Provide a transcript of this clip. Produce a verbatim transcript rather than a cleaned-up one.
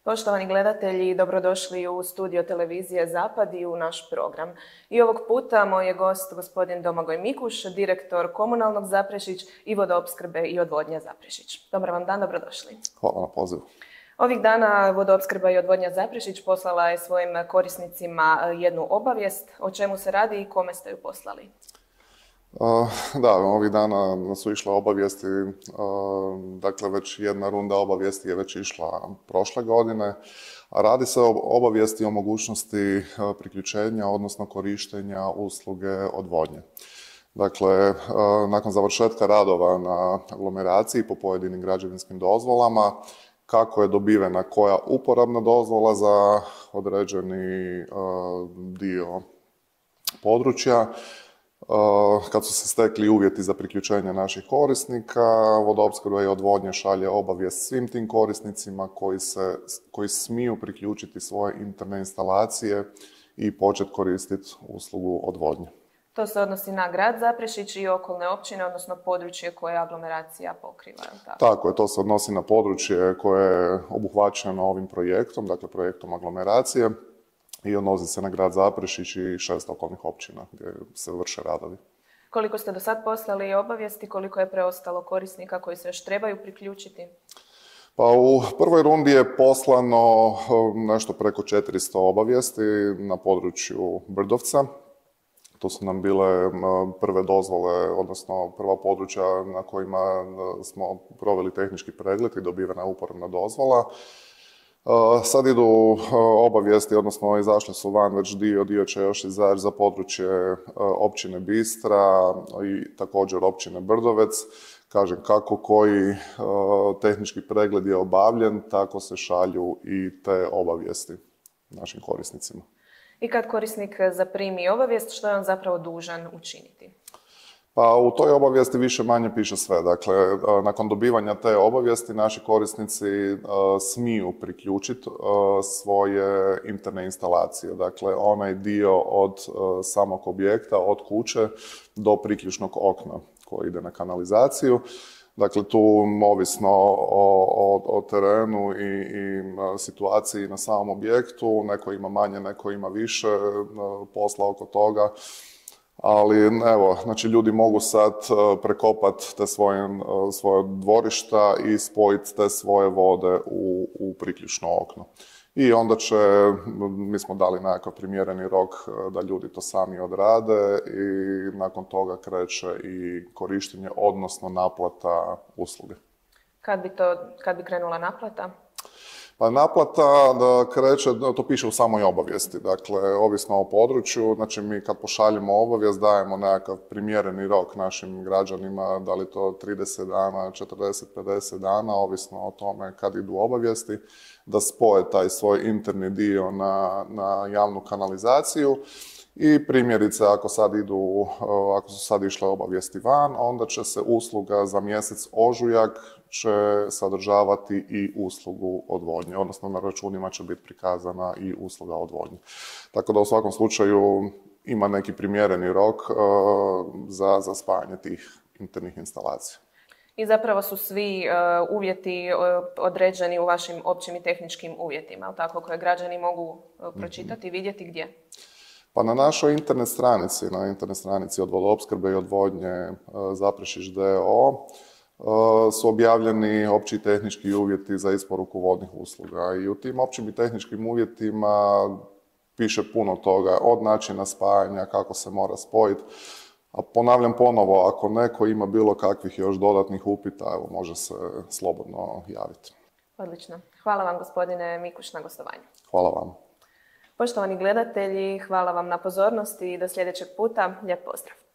Poštovani gledatelji, dobrodošli u studio televizije Zapad i u naš program. I ovog puta moj je gost gospodin Domagoj Mikuš, direktor Komunalnog Zaprešić i Vodoopskrbe i odvodnje Zaprešić. Dobar vam dan, dobrodošli. Hvala na pozivu. Ovih dana Vodoopskrba i odvodnja Zaprešić poslala je svojim korisnicima jednu obavijest. O čemu se radi i kome ste ju poslali? Da, ovih dana su išle obavijesti, dakle već jedna runda obavijesti je već išla prošle godine, a radi se o obavijesti o mogućnosti priključenja, odnosno korištenja usluge odvodnje. Dakle, nakon završetka radova na aglomeraciji po pojedinim građevinskim dozvolama, kako je dobivena koja uporabna dozvola za određeni dio područja, kad su se stekli uvjeti za priključenje naših korisnika, Vodoopskrba i odvodnja šalje obavijest svim tim korisnicima koji, se, koji smiju priključiti svoje interne instalacije i početi koristiti uslugu odvodnje. To se odnosi na grad Zaprešić i okolne općine, odnosno područje koje aglomeracija pokriva. Tako? Tako je, to se odnosi na područje koje je obuhvaćeno ovim projektom, dakle projektom aglomeracije. I odnosi se na grad Zaprešić i šest okolnih općina gdje se vrše radovi. Koliko ste do sad poslali obavijesti, koliko je preostalo korisnika koji se još trebaju priključiti? Pa u prvoj rundi je poslano nešto preko četiristo obavijesti na području Brdovca. To su nam bile prve dozvole, odnosno prva područja na kojima smo proveli tehnički pregled i dobivena uporabna dozvola. Sad idu obavijesti, odnosno izašle su van već dio, dio će još izaći za područje općine Bistra i također općine Brdovec. Kažem, kako koji tehnički pregled je obavljen, tako se šalju i te obavijesti našim korisnicima. I kad korisnik zaprimi obavijest, što je on zapravo dužan učiniti? Pa u toj obavijesti više manje piše sve. Dakle, nakon dobivanja te obavijesti naši korisnici smiju priključiti svoje interne instalacije. Dakle, onaj dio od samog objekta, od kuće do priključnog okna koji ide na kanalizaciju. Dakle, tu ovisno o, o, o terenu i, i situaciji na samom objektu, neko ima manje, neko ima više posla oko toga. Ali evo, znači ljudi mogu sad prekopati te svoje, svoje dvorišta i spojiti te svoje vode u, u priključno okno. I onda će, mi smo dali nekakav primjereni rok da ljudi to sami odrade i nakon toga kreće i korištenje, odnosno naplata usluge. Kad bi, to, kad bi krenula naplata? Pa naplata da kreće, to piše u samoj obavijesti, dakle, ovisno o području, znači mi kad pošaljemo obavijest dajemo nekakav primjereni rok našim građanima, da li to trideset dana, četrdeset, pedeset dana, ovisno o tome kad idu obavijesti, da spoje taj svoj interni dio na, na javnu kanalizaciju. I primjerice, ako sad idu, ako su sad išle obavijesti van, onda će se usluga za mjesec ožujak će sadržavati i uslugu odvodnje, odnosno na računima će biti prikazana i usluga odvodnje. Tako da u svakom slučaju ima neki primjereni rok za, za spajanje tih internih instalacija. I zapravo su svi uh, uvjeti uh, određeni u vašim općim i tehničkim uvjetima, tako koje građani mogu uh, pročitati i vidjeti gdje? Pa na našoj internet stranici, na internet stranici od Vodoopskrbe i odvodnje Zaprešić d o o su objavljeni opći tehnički uvjeti za isporuku vodnih usluga i u tim općim i tehničkim uvjetima piše puno toga, od načina spajanja, kako se mora spojiti. A ponavljam ponovo, ako neko ima bilo kakvih još dodatnih upita, evo, može se slobodno javiti. Odlično. Hvala vam, gospodine Mikuš, na gostovanju. Hvala vam. Poštovani gledatelji, hvala vam na pozornosti i do sljedećeg puta. Lijep pozdrav!